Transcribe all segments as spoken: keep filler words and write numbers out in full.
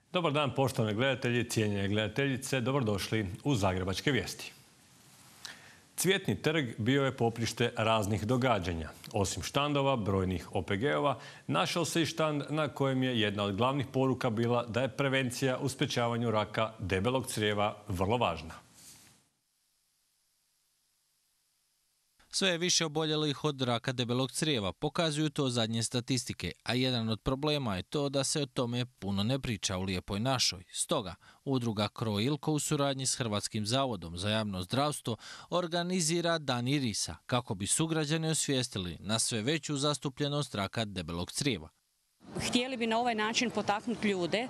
Dobar dan, poštovani gledatelji, cijenjene gledateljice, dobrodošli u Zagrebačke vijesti. Cvjetni trg bio je poprište raznih događanja. Osim štandova, brojnih O P G-ova, našao se i štand na kojem je jedna od glavnih poruka bila da je prevencija u sprječavanju raka debelog crijeva vrlo važna. Sve je više oboljelih od raka debelog crijeva, pokazuju to zadnje statistike, a jedan od problema je to da se o tome puno ne priča u Lijepoj našoj. Stoga, udruga Cro Ilko u suradnji s Hrvatskim zavodom za javno zdravstvo organizira Dan irisa kako bi sugrađani osvijestili na sve veću zastupljenost raka debelog crijeva. Htjeli bi na ovaj način potaknuti ljude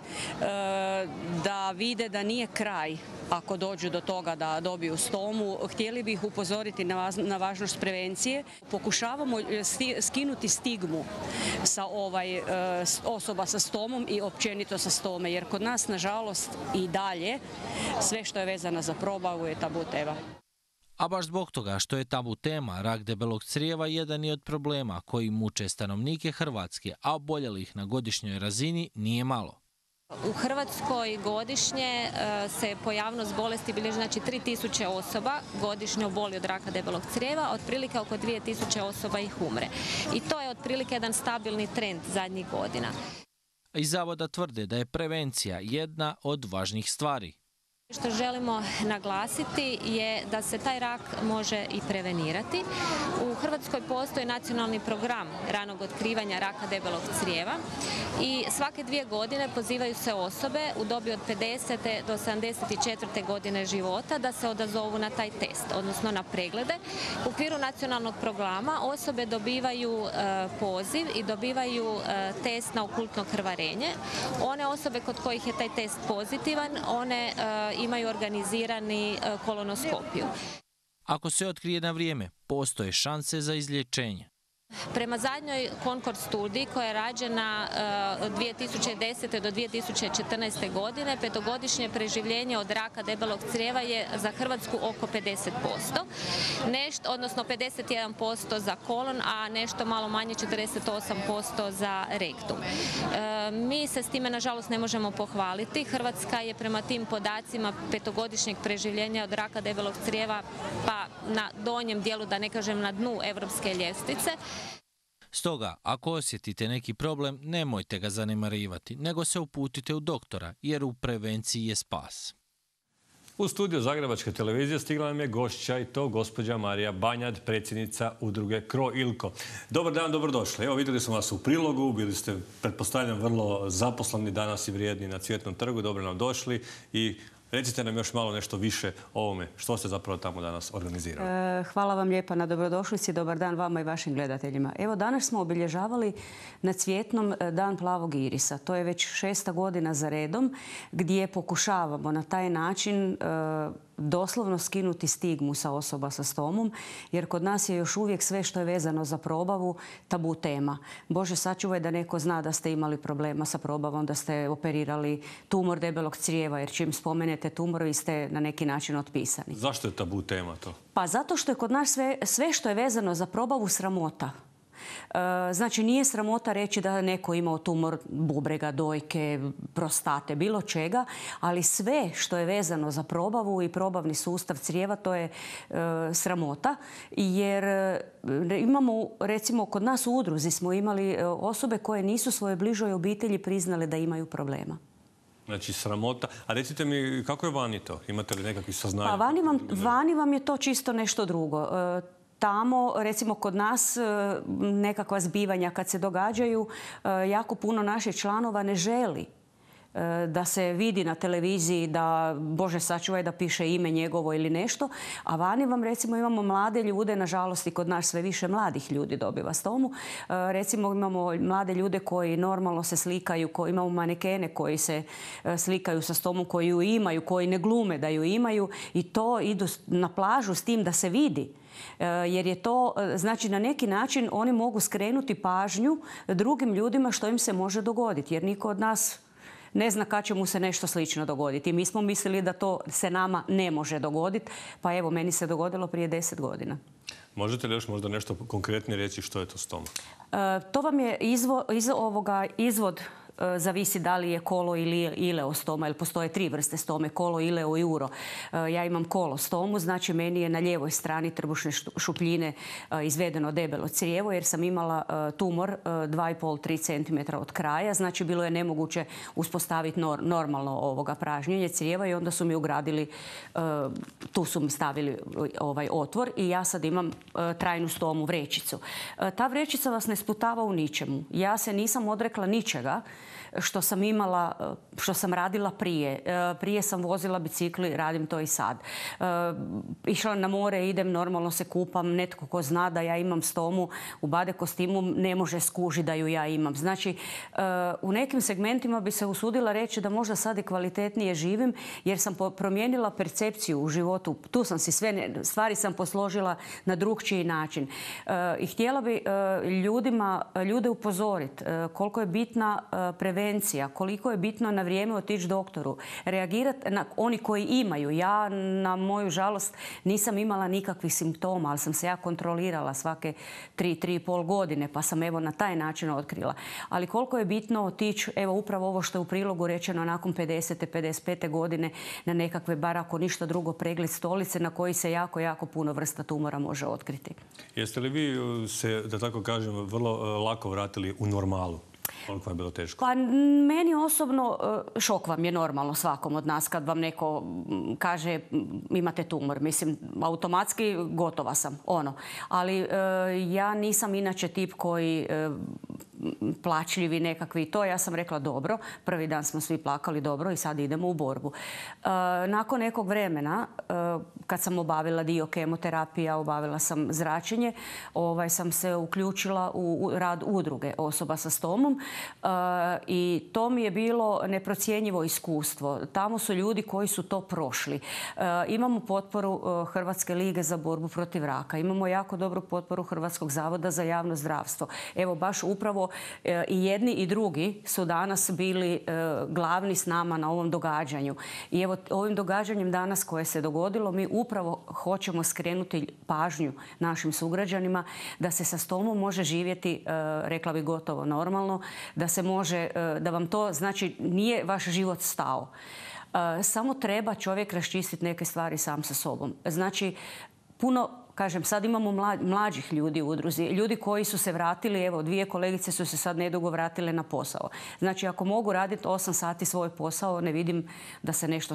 da vide da nije kraj ako dođu do toga da dobiju stomu. Htjeli bi ih upozoriti na važnost prevencije. Pokušavamo skinuti stigmu sa ovaj osoba sa stomom i općenito sa stome, jer kod nas nažalost i dalje sve što je vezano za probavu je tabu tema. A baš zbog toga što je tabu tema, rak debelog crijeva jedan je od problema koji muče stanovnike Hrvatske, a oboljelih na godišnjoj razini nije malo. U Hrvatskoj godišnje se pojavnost bolesti bilježi, znači tri tisuće osoba godišnje oboli od raka debelog crijeva, otprilike oko dvije tisuće osoba ih umre. I to je otprilike jedan stabilni trend zadnjih godina. Iz zavoda tvrde da je prevencija jedna od važnih stvari. Što želimo naglasiti je da se taj rak može i prevenirati. U Hrvatskoj postoji nacionalni program ranog otkrivanja raka debelog crijeva i svake dvije godine pozivaju se osobe u dobi od pedesete do sedamdeset četvrte godine života da se odazovu na taj test, odnosno na preglede. U okviru nacionalnog programa osobe dobivaju poziv i dobivaju test na okultno krvarenje. One osobe kod kojih je taj test pozitivan, one imaju organizirani kolonoskopiju. Ako se otkrije na vrijeme, postoje šanse za izlječenje. Prema zadnjoj Concord studiji koja je rađena od dvije tisuće desete do dvije tisuće četrnaeste. godine, petogodišnje preživljenje od raka debelog crijeva je za Hrvatsku oko pedeset posto, nešto, odnosno pedeset jedan posto za kolon, a nešto malo manje, četrdeset osam posto za rektum. Mi se s time nažalost ne možemo pohvaliti. Hrvatska je prema tim podacima petogodišnjeg preživljenja od raka debelog crijeva pa na donjem dijelu, da ne kažem na dnu europske ljestvice. Stoga, ako osjetite neki problem, nemojte ga zanemarivati, nego se uputite u doktora, jer u prevenciji je spas. U studiju Zagrebačke televizije stigla nam je gošća i to gospođa Marija Banjad, predsjednica udruge Cro Ilko. Dobar dan, dobrodošli. Evo, vidjeli smo vas u prilogu, bili ste, pretpostavljam, vrlo zaposleni danas i vrijedni na Cvjetnom trgu. Dobro nam došli i recite nam još malo nešto više o ovome. Što ste zapravo tamo danas organizirali? Hvala vam lijepa na dobrodošlici. Dobar dan vama i vašim gledateljima. Evo, danas smo obilježavali na Cvjetnom Dan plavog irisa. To je već šesta godina za redom gdje pokušavamo na taj način doslovno skinuti stigmu sa osoba sa stomom, jer kod nas je još uvijek sve što je vezano za probavu tabu tema. Bože sačuvaj da neko zna da ste imali problema sa probavom, da ste operirali tumor debelog crijeva, jer čim spomenete tumor vi ste na neki način otpisani. Zašto je tabu tema to? Pa zato što je kod nas sve, sve što je vezano za probavu sramota. Znači, nije sramota reći da neko imao tumor bubrega, dojke, prostate, bilo čega, ali sve što je vezano za probavu i probavni sustav crijeva, to je e, sramota, jer imamo, recimo, kod nas u udruzi smo imali osobe koje nisu svoje bližoj obitelji priznale da imaju problema. Znači, sramota. A recite mi, kako je vani to? Imate li nekakvih saznanja? Pa vani vam, vani vam je to čisto nešto drugo. E, Tamo, recimo kod nas, nekakva zbivanja kad se događaju, jako puno naših članova ne želi da se vidi na televiziji, da, Bože sačuvaj, da piše ime njegovo ili nešto. A vani vam, recimo, imamo mlade ljude, nažalost i kod nas sve više mladih ljudi dobiva stomu. Recimo, imamo mlade ljude koji normalno se slikaju, koji, imamo manekene koji se slikaju sa stomom, koji ju imaju, koji ne glume da ju imaju i to idu na plažu s tim da se vidi. Jer je to, znači, na neki način oni mogu skrenuti pažnju drugim ljudima što im se može dogoditi. Jer niko od nas ne zna kad će mu se nešto slično dogoditi. Mi smo mislili da to se nama ne može dogoditi, pa evo, meni se dogodilo prije deset godina. Možete li još možda nešto konkretnije reći što je to stoma? E, to vam je izvo, iz, ovoga, izvod zavisi da li je kolo ili ileostoma, jer postoje tri vrste stome, kolo, ileo i uro. Ja imam kolostomu, znači meni je na lijevoj strani trbušne šupljine izvedeno debelo crijevo jer sam imala tumor dva i pol do tri centimetra od kraja, znači bilo je nemoguće uspostaviti normalno ovoga pražnjenje crijeva i onda su mi ugradili, tu su mi stavili ovaj otvor i ja sad imam trajnu stomu, vrećicu. Ta vrećica vas ne sputava u ničemu. Ja se nisam odrekla ničega što sam imala, što sam radila prije. Prije sam vozila bicikli, radim to i sad. Išla na more, idem, normalno se kupam. Netko ko zna da ja imam stomu u bade kostimu ne može skužiti da ju ja imam. Znači, u nekim segmentima bi se usudila reći da možda sad i kvalitetnije živim jer sam promijenila percepciju u životu. Tu sam si sve stvari sam posložila na drugčiji način. I htjela bi ljudima, ljude upozoriti koliko je bitna prevencija, koliko je bitno na vrijeme otići doktoru, reagirati na oni koji imaju. Ja, na moju žalost, nisam imala nikakvih simptoma, ali sam se ja kontrolirala svake tri, tri i pol godine, pa sam evo na taj način otkrila. Ali koliko je bitno otići, evo upravo ovo što je u prilogu rečeno, nakon pedesete, pedeset pete godine na nekakve, bar ako ništa drugo, pregled stolice na koji se jako, jako puno vrsta tumora može otkriti. Jeste li vi se, da tako kažem, vrlo lako vratili u normalu? Koliko vam je bilo teško? Pa meni osobno šok vam je normalno svakom od nas kad vam neko kaže imate tumor. Mislim, automatski gotova sam, ono. Ali ja nisam inače tip koji plačljivi nekakvi to. Ja sam rekla dobro, prvi dan smo svi plakali dobro i sad idemo u borbu. Nakon nekog vremena, kad sam obavila dio kemoterapija, obavila sam zračenje, ovaj, sam se uključila u rad udruge osoba sa stomom i to mi je bilo neprocjenjivo iskustvo. Tamo su ljudi koji su to prošli. Imamo potporu Hrvatske lige za borbu protiv raka. Imamo jako dobru potporu Hrvatskog zavoda za javno zdravstvo. Evo, baš upravo i jedni i drugi su danas bili glavni s nama na ovom događanju. I evo, ovim događanjem danas koje se dogodilo, mi upravo hoćemo skrenuti pažnju našim sugrađanima da se sa stomom može živjeti, rekla bi, gotovo normalno, da se može, da vam to, znači, nije vaš život stao. Samo treba čovjek raščistiti neke stvari sam sa sobom. Znači, puno, kažem, sad imamo mlađih ljudi u udruzi, ljudi koji su se vratili, evo, dvije kolegice su se sad nedugo vratile na posao. Znači, ako mogu raditi osam sati svoj posao, ne vidim da se nešto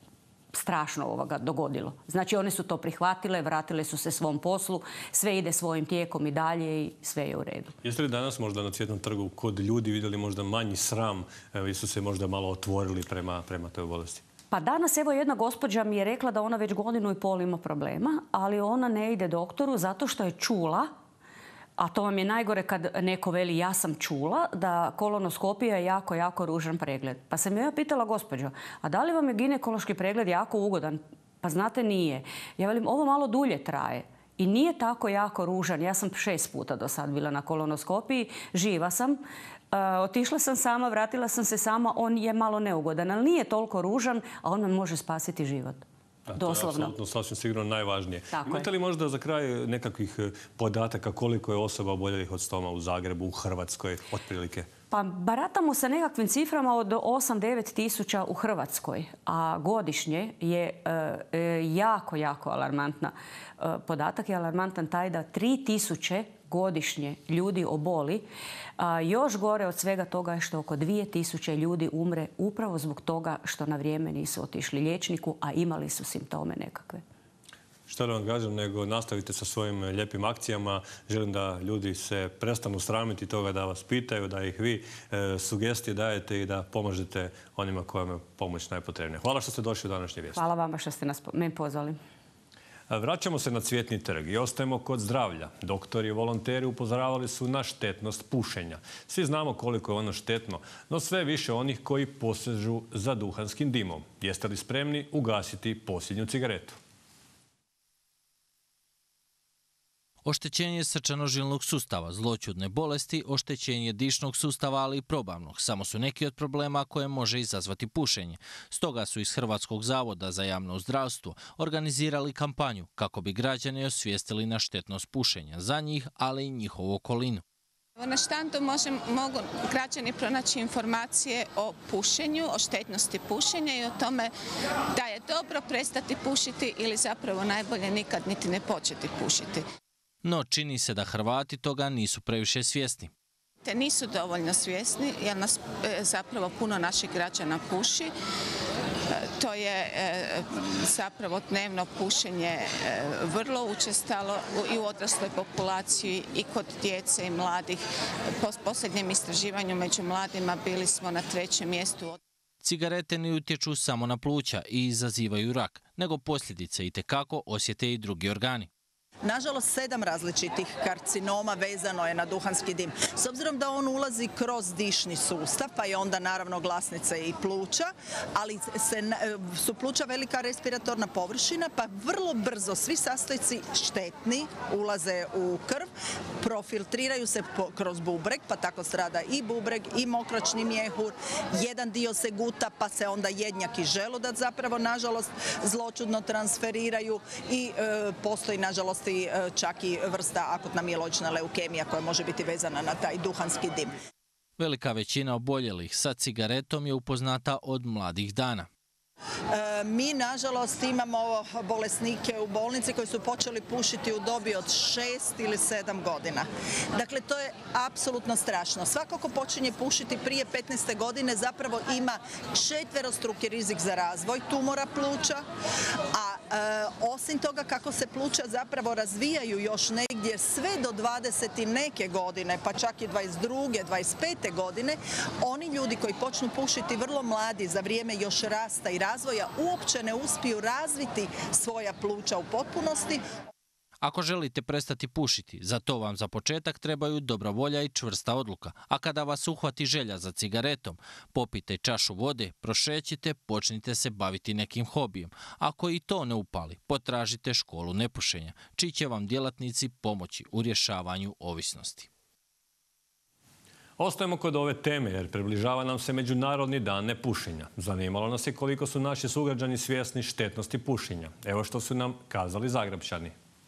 strašno ovoga dogodilo. Znači, one su to prihvatile, vratile su se svom poslu, sve ide svojim tijekom i dalje i sve je u redu. Jeste li danas možda na Cvjetnom trgu kod ljudi vidjeli možda manji sram, evo, su se možda malo otvorili prema, prema toj bolesti? Pa danas, evo, jedna gospođa mi je rekla da ona već godinu i pol ima problema, ali ona ne ide doktoru zato što je čula, a to vam je najgore kad neko veli ja sam čula, da kolonoskopija je jako, jako ružan pregled. Pa sam ja pitala, gospođo, a da li vam je ginekološki pregled jako ugodan? Pa znate, nije. Ja velim, ovo malo dulje traje. I nije tako jako ružan. Ja sam šest puta do sad bila na kolonoskopiji, živa sam. Uh, otišla sam sama, vratila sam se sama, on je malo neugodan, ali nije toliko ružan, a on vam može spasiti život. A, to je apsolutno sasvim sigurno najvažnije. Tako Imate li možda za kraj nekakvih podataka koliko je osoba oboljelih od stoma u Zagrebu, u Hrvatskoj, otprilike? Pa baratamo sa nekakvim ciframa od osam do devet tisuća u Hrvatskoj, a godišnje je e, jako, jako alarmantna. E, podatak je alarmantan taj da tri tisuće godišnje ljudi oboli. A još gore od svega toga je što oko dvije tisuće ljudi umre upravo zbog toga što na vrijeme nisu otišli liječniku, a imali su simptome nekakve. Što da vam kažem, nego nastavite sa svojim lijepim akcijama. Želim da ljudi se prestanu sramiti toga, da vas pitaju, da ih vi e, sugestije dajete i da pomažete onima kojima je pomoć najpotrebnija. Hvala što ste došli u današnje vijesti. Hvala vama što ste nas meni pozvali. Vraćamo se na Cvjetni trg i ostajemo kod zdravlja. Doktori i volonteri upozoravali su na štetnost pušenja. Svi znamo koliko je ono štetno, no sve više onih koji posežu za duhanskim dimom. Jeste li spremni ugasiti posljednju cigaretu? Oštećenje srčano-žilnog sustava, zloćudne bolesti, oštećenje dišnog sustava, ali i probavnog. Samo su neki od problema koje može izazvati pušenje. Stoga su iz Hrvatskog zavoda za javno zdravstvo organizirali kampanju kako bi građani osvijestili na štetnost pušenja za njih, ali i njihovu okolinu. Na štandu možem, mogu građani pronaći informacije o pušenju, o štetnosti pušenja i o tome da je dobro prestati pušiti ili zapravo najbolje nikad niti ne početi pušiti. No čini se da Hrvati toga nisu previše svjesni. Te nisu dovoljno svjesni jer nas zapravo puno naših građana puši. To je zapravo dnevno pušenje vrlo učestalo i u odrasloj populaciji i kod djece i mladih. Po posljednjem istraživanju među mladima bili smo na trećem mjestu. Cigarete ne utječu samo na pluća i izazivaju rak, nego posljedice itekako osjete i drugi organi. Nažalost, sedam različitih karcinoma vezano je na duhanski dim. S obzirom da on ulazi kroz dišni sustav, pa je onda naravno glasnica i pluća, ali se, su pluća velika respiratorna površina, pa vrlo brzo svi sastojci štetni ulaze u krv, profiltriraju se kroz bubreg, pa tako strada i bubreg i mokraćni mjehur, jedan dio se guta, pa se onda jednjak i želudac zapravo, nažalost, zloćudno transferiraju i e, postoji, nažalost, čak i vrsta akutna mijeloična leukemija koja može biti vezana na taj duhanski dim. Velika većina oboljelih sa cigaretom je upoznata od mladih dana. E, mi, nažalost, imamo bolesnike u bolnici koji su počeli pušiti u dobi od šest ili sedam godina. Dakle, to je apsolutno strašno. Svako ko počinje pušiti prije petnaeste godine zapravo ima četverostruki rizik za razvoj tumora pluća, a e, osim toga kako se pluća zapravo razvijaju još negdje sve do dvadeset i neke godine, pa čak i dvadeset druge, dvadeset pete godine, oni ljudi koji počnu pušiti vrlo mladi za vrijeme još rasta i razvoja uopće ne uspiju razviti svoja pluća u potpunosti. Ako želite prestati pušiti, za to vam za početak trebaju dobra volja i čvrsta odluka. A kada vas uhvati želja za cigaretom, popite čašu vode, prošećite, počnite se baviti nekim hobijem. Ako i to ne upali, potražite školu nepušenja, čiji će vam djelatnici pomoći u rješavanju ovisnosti. Ostajemo kod ove teme jer približava nam se Međunarodni dan nepušenja. Zanimalo nas je koliko su naši sugrađani svjesni štetnosti pušenja. Evo što su nam kazali Zagrepčani.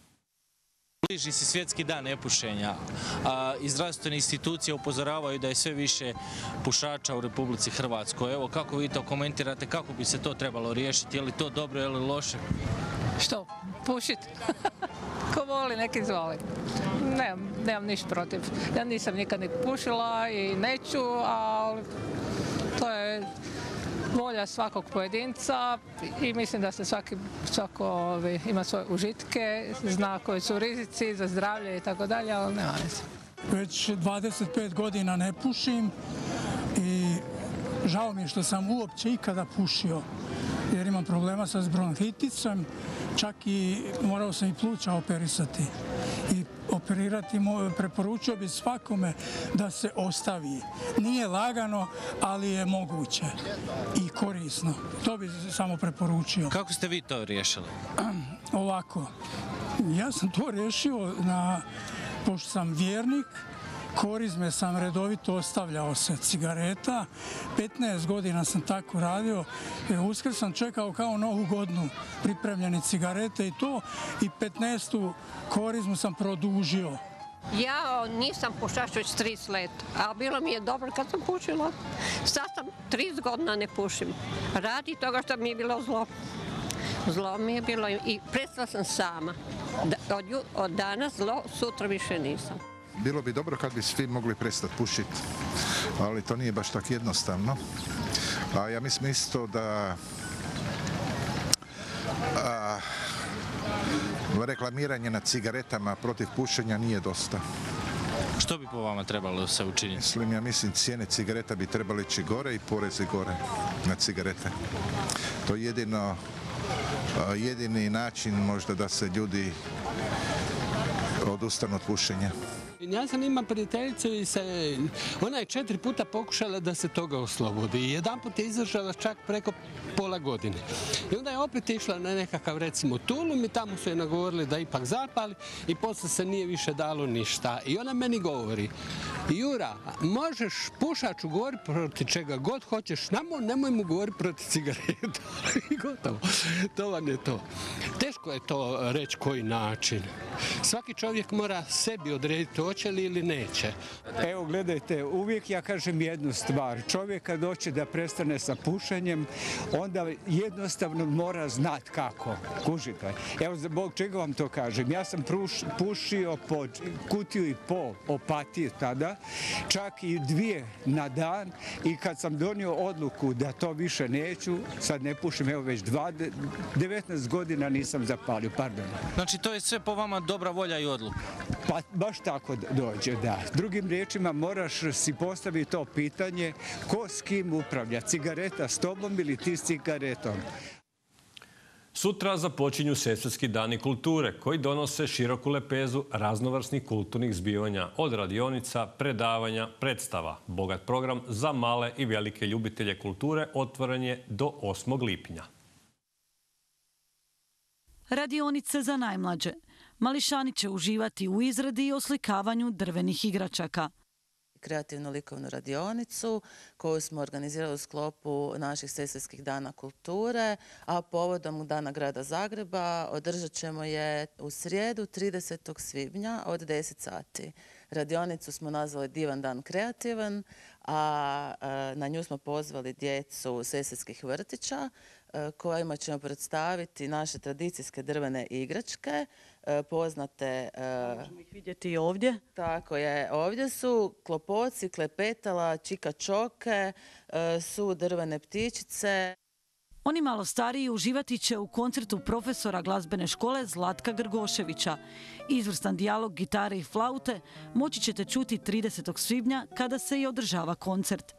Bliži se svjetski dan nepušenja. I zdravstvene institucije upozoravaju da je sve više pušača u Republici Hrvatskoj. Evo kako vi to komentirate, kako bi se to trebalo riješiti, je li to dobro ili loše? Što? Pušiti? Ko voli, nek izvoli. Nemam, nemam ništa protiv. Ja nisam nikad ni pušila i neću, ali to je volja svakog pojedinca i mislim da se svaki, svako ovi, ima svoje užitke, zna koji su rizici za zdravlje i tako dalje, ali nema veze. Već dvadeset pet godina ne pušim i žao mi je što sam uopće ikada pušio, jer imam problema sa bronhiticom, čak i morao sam i pluća operisati. I operirati preporučio bi svakome da se ostavi. Nije lagano, ali je moguće i korisno. To bi samo preporučio. Kako ste vi to riješili? Ovako, ja sam to riješio na, pošto sam vjernik, korizme sam redovito ostavljao se cigareta. petnaest godina sam tako radio. Uskrs sam čekao kao novu godinu pripremljene cigarete i to. I petnaestu korizmu sam produžio. Ja nisam pušač već trideset let, a bilo mi je dobro kad sam pušila. Sad sam trideset godina ne pušim. Radi toga što mi je bilo zlo. Zlo mi je bilo i prestala sam sama. Od, od danas zlo, sutra više nisam. Bilo bi dobro kad bi svi mogli prestati pušiti, ali to nije baš tako jednostavno. A ja mislim isto da a, reklamiranje na cigaretama protiv pušenja nije dosta. Što bi po vama trebalo se učiniti? Mislim, ja mislim cijene cigareta bi trebali ići gore i porezi gore na cigarete. To je jedino, a, jedini način možda da se ljudi odustanu od pušenja. Ja sam ima prijateljicu i se, ona je četiri puta pokušala da se toga oslobodi i jedan put je izdržala čak preko pola godine. I onda je opet išla na nekakav recimo Tulum i tamo su je nagovorili da ipak zapali i poslije se nije više dalo ništa. I ona meni govori, Jura, možeš pušaču govoriti protiv čega god hoćeš, namo, nemoj mu govoriti protiv cigareta. I gotovo, to vam je to. Teško je to reći koji način. Svaki čovjek mora sebi odrediti hoće li ili neće. Evo gledajte, uvijek ja kažem jednu stvar. Čovjek kad hoće da prestane sa pušenjem, onda jednostavno mora znati kako. Kužite. Evo zbog čega vam to kažem. Ja sam pušio po kutiju i pol opatije tada, čak i dvije na dan, i kad sam donio odluku da to više neću, sad ne pušim, evo već devetnaest godina nisam zapalio, pardon. Znači to je sve po vama dobra volja i odluka? Pa baš tako dođe, da. Drugim riječima moraš si postaviti to pitanje ko s kim upravlja, cigareta s tobom ili ti s cigaretom. Sutra započinju Sesvetski dani kulture koji donose široku lepezu raznovrsnih kulturnih zbivanja od radionica, predavanja, predstava. Bogat program za male i velike ljubitelje kulture otvoren je do osmog lipnja. Radionice za najmlađe. Mališani će uživati u izradi i oslikavanju drvenih igračaka. Kreativnu likovnu radionicu koju smo organizirali u sklopu naših Sesvetskih dana kulture, a povodom Dana grada Zagreba održat ćemo je u srijedu tridesetog svibnja od deset sati. Radionicu smo nazvali Divan dan kreativan, a na nju smo pozvali djecu Sesvetskih vrtića kojima ćemo predstaviti naše tradicijske drvene igračke, poznate... Možemo ih vidjeti i ovdje. Tako je. Ovdje su klopoci, klepetala, čikačoke, su drvene ptičice. Oni malo stariji uživati će u koncertu profesora glazbene škole Zlatka Grgoševića. Izvrstan dijalog gitare i flaute moći ćete čuti tridesetog svibnja kada se i održava koncert.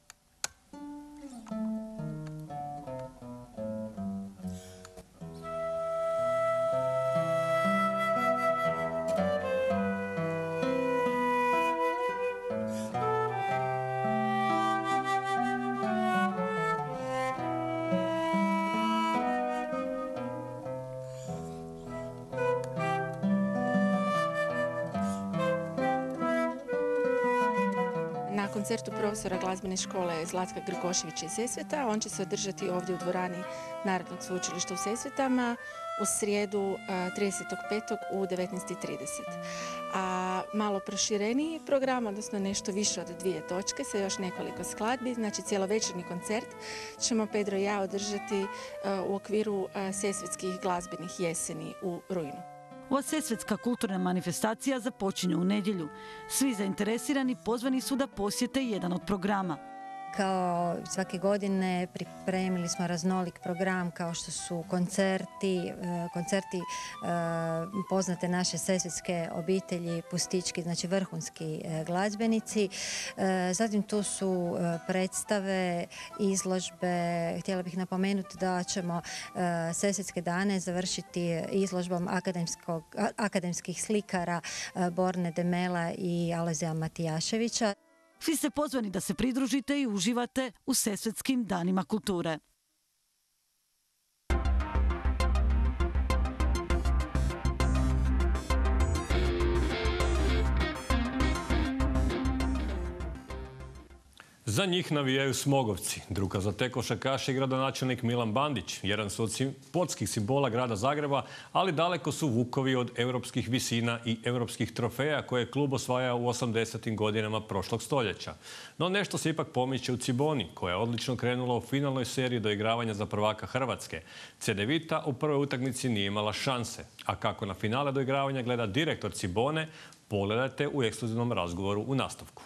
Na koncertu profesora glazbene škole Zlatka Grgoševića iz Sesveta. On će se održati ovdje u dvorani Narodnog sveučilišta u Sesvetama u srijedu tridesetog petog u devetnaest i trideset. A malo prošireniji program, odnosno nešto više od dvije točke sa još nekoliko skladbi, znači cijelovečerni koncert ćemo Pedro i ja održati u okviru Sesvetskih glazbenih jeseni u rujnu. Ova sesvetska kulturna manifestacija započinje u nedjelju. Svi zainteresirani pozvani su da posjete jedan od programa. Kao svake godine pripremili smo raznolik program kao što su koncerti, koncerti poznate naše sesvetske obitelji, pustički, znači vrhunski glazbenici. Zatim tu su predstave, izložbe. Htjela bih napomenuti da ćemo Sesvetske dane završiti izložbom akademskih slikara Borne Demela i Alojzija Matijaševića. Svi ste pozvani da se pridružite i uživate u Sesvetskim danima kulture. Za njih navijaju Smogovci. Druga za te košarkaše i gradonačelnik Milan Bandić. Jedan su od sportskih simbola grada Zagreba, ali daleko su vukovi od europskih visina i europskih trofeja koje je klub osvajao u osamdesetim godinama prošlog stoljeća. No nešto se ipak pomiče u Ciboni, koja je odlično krenula u finalnoj seriji doigravanja za prvaka Hrvatske. Cedevita u prvoj utakmici nije imala šanse. A kako na finale doigravanja gleda direktor Cibone, pogledajte u ekskluzivnom razgovoru u nastavku.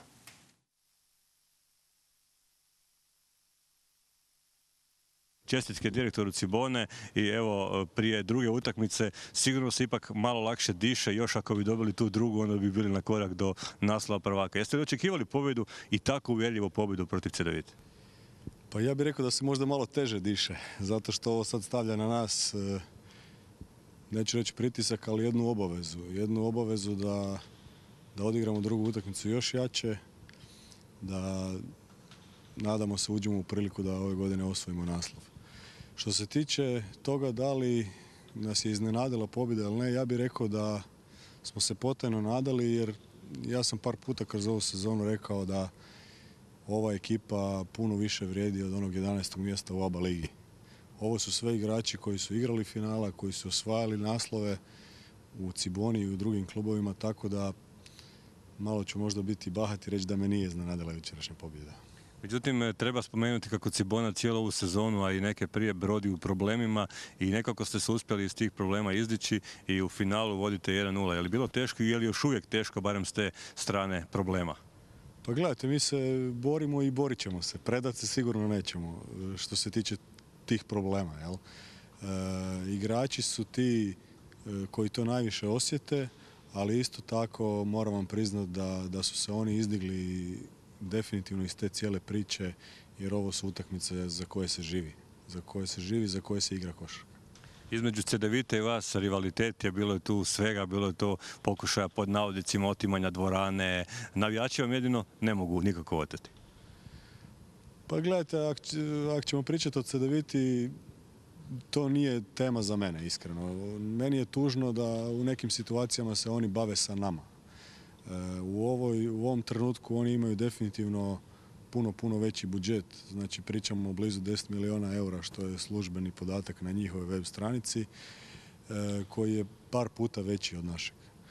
Čestitke direktoru Cibone i evo prije druge utakmice sigurno se ipak malo lakše diše, još ako bi dobili tu drugu onda bi bili na korak do naslova prvaka. Jeste li očekivali pobjedu i tako uvjerljivu pobjedu protiv Cedevite? Pa ja bih rekao da se možda malo teže diše, zato što ovo sad stavlja na nas, neću reći pritisak, ali jednu obavezu. Jednu obavezu da, da odigramo drugu utakmicu još jače, da nadamo se uđemo u priliku da ove godine osvojimo naslov. Što se tiče toga da li nas je iznenadila pobjeda ili ne, ja bih rekao da smo se potajno nadali, jer ja sam par puta kroz ovu sezonu rekao da ova ekipa puno više vrijedi od onog jedanaestog mjesta u A B A ligi. Ovo su sve igrači koji su igrali finala, koji su osvajali naslove u Ciboni i u drugim klubovima, tako da malo ću možda biti bahat i reći da me nije iznenadila jučerašnja pobjeda. Međutim, treba spomenuti kako Cibona cijelu ovu sezonu, a i neke prije brodi u problemima i nekako ste se uspjeli iz tih problema izdići i u finalu vodite jedan nula. Je li bilo teško i je li još uvijek teško, barem s te strane problema? Pa gledajte, mi se borimo i borit ćemo se. Predat se sigurno nećemo što se tiče tih problema. Jel? E, igrači su ti e, koji to najviše osjete, ali isto tako moram vam priznati da, da su se oni izdigli definitivno iz te cijele priče, jer ovo su utakmice za koje se živi. Za koje se živi, za koje se igra košarka. Između Cedevite i vas rivalitet je, bilo je tu svega, bilo je to pokušaja pod navodnicima otimanja dvorane. Navijači vam jedino ne mogu nikako oteti. Pa gledajte, ako ak ćemo pričati o Cedeviti, to nije tema za mene, iskreno. Meni je tužno da u nekim situacijama se oni bave sa nama. U, ovoj, u ovom trenutku oni imaju definitivno puno, puno veći budžet. Znači pričamo o blizu deset milijuna eura, što je službeni podatak na njihovoj web stranici, koji je par puta veći od našeg.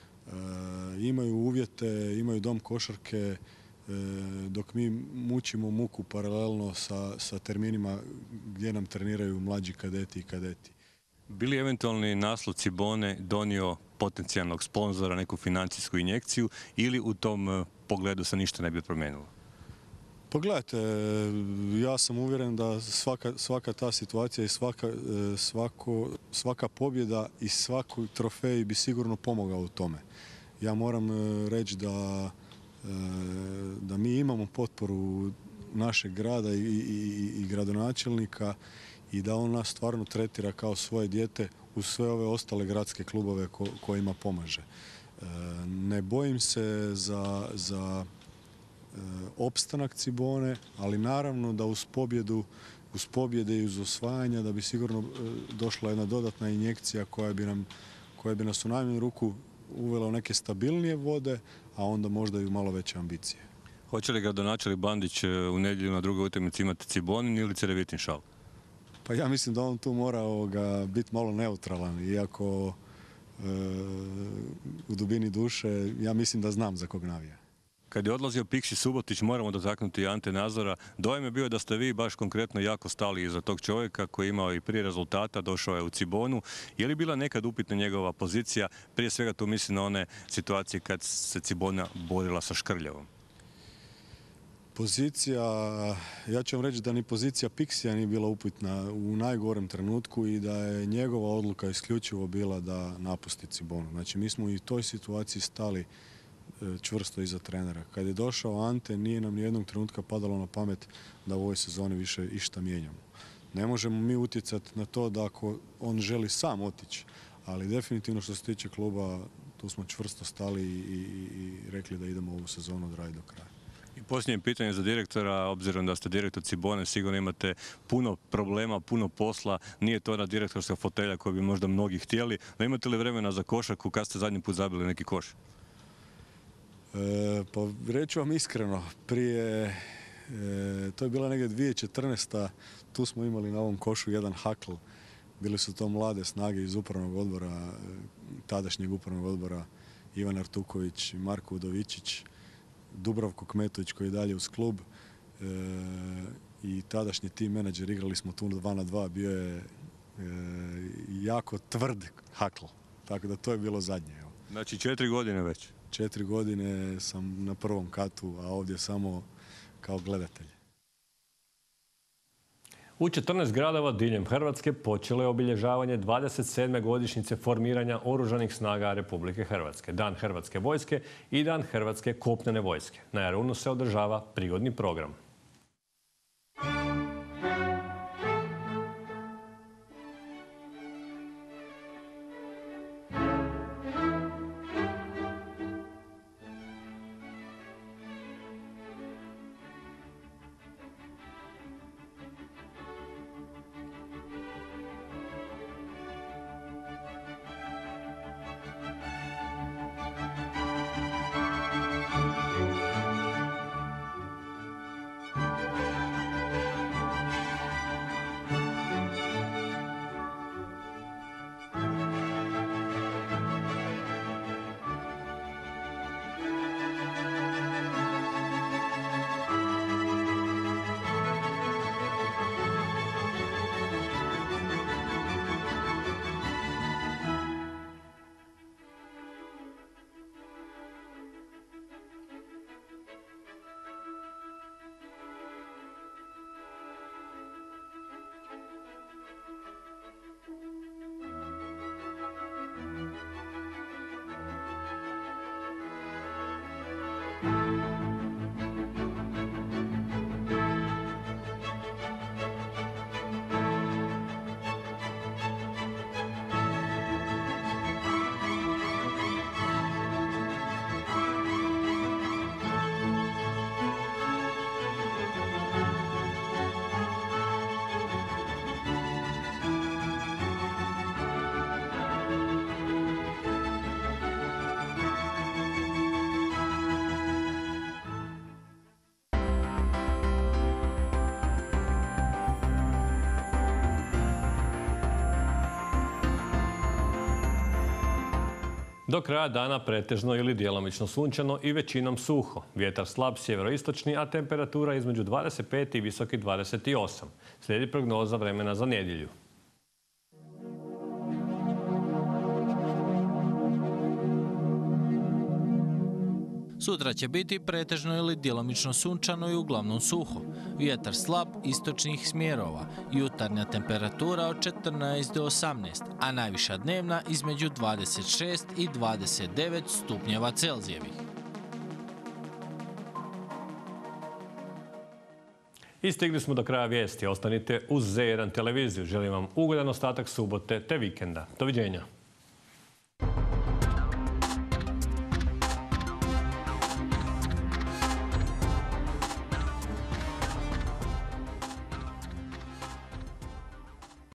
Imaju uvjete, imaju dom košarke, dok mi mučimo muku paralelno sa, sa terminima gdje nam treniraju mlađi kadeti i kadeti. Bi li eventualni naslov Cibone donio potencijalnog sponzora, neku financijsku injekciju, ili u tom pogledu se ništa ne bi promijenilo? Pogledajte, ja sam uvjeren da svaka, svaka ta situacija i svaka, svako, svaka pobjeda i svaki trofej bi sigurno pomogao u tome. Ja moram reći da, da mi imamo potporu našeg grada i, i, i gradonačelnika i da on nas stvarno tretira kao svoje dijete uz sve ove ostale gradske klubove ko, kojima pomaže. Ne bojim se za, za opstanak Cibone, ali naravno da uz pobjedu, uz pobjede i uz osvajanja da bi sigurno došla jedna dodatna injekcija koja bi, nam, koja bi nas u najmanju ruku uvela u neke stabilnije vode, a onda možda i u malo veće ambicije. Hoće li gradonačelnik Bandić u nedjelju na drugoj utakmici imati Cibonin ili Cedevitin šal? Pa ja mislim da on tu mora ovoga, biti malo neutralan, iako e, u dubini duše ja mislim da znam za kog navija. Kad je odlazio Piksi Subotić, moramo dotaknuti Ante Nazora. Dojam je bio da ste vi baš konkretno jako stali iza tog čovjeka koji je imao i prije rezultata, došao je u Cibonu. Je li bila nekad upitna njegova pozicija? Prije svega tu mislim na one situacije kad se Cibona borila sa Škrljevom. Pozicija, ja ću vam reći da ni pozicija Piksija nije bila upitna u najgorem trenutku i da je njegova odluka isključivo bila da napusti Cibonu. Znači mi smo i u toj situaciji stali čvrsto iza trenera. Kad je došao Ante, nije nam nijednog trenutka padalo na pamet da u ovoj sezoni više išta mijenjamo. Ne možemo mi utjecati na to da ako on želi sam otići, ali definitivno što se tiče kluba, tu smo čvrsto stali i, i, i rekli da idemo ovu sezonu odraditi do kraja. I posljednje pitanje za direktora, obzirom da ste direktor Cibone, sigurno imate puno problema, puno posla, nije to ona direktorska fotelja koju bi možda mnogi htjeli. No imate li vremena za košarku, kad ste zadnji put zabili neki koš? E, pa reću vam iskreno, prije, e, to je bila negdje dvije tisuće četrnaesta. Tu smo imali na ovom košu jedan hakl. Bili su to mlade snage iz upravnog odbora, tadašnjeg upravnog odbora, Ivan Artuković, Marko Udovičić, Dubravko Kmetović koji je dalje uz klub e, i tadašnji tim menadžer. Igrali smo tu dva na dva, bio je e, jako tvrd hakl. Tako da to je bilo zadnje. Evo. Znači četiri godine već? Četiri godine sam na prvom katu, a ovdje samo kao gledatelj. U četrnaest gradova diljem Hrvatske počelo je obilježavanje dvadeset sedme godišnjice formiranja Oružanih snaga Republike Hrvatske, Dan Hrvatske vojske i Dan Hrvatske kopnene vojske. Na Jarunu se održava prigodni program. Do kraja dana pretežno ili djelomično sunčano i većinom suho. Vjetar slab sjeveroistočni, a temperatura između dvadeset pet i visoki dvadeset osam. Slijedi prognoza vremena za nedjelju. Sutra će biti pretežno ili djelomično sunčano i uglavnom suho. Vjetar slab istočnih smjerova. Jutarnja temperatura od četrnaest do osamnaest, a najviša dnevna između dvadeset šest i dvadeset devet stupnjeva Celzijevih. I stigli smo do kraja vijesti. Ostanite uz Z jedan televiziju. Želim vam ugodan ostatak subote te vikenda. Doviđenja.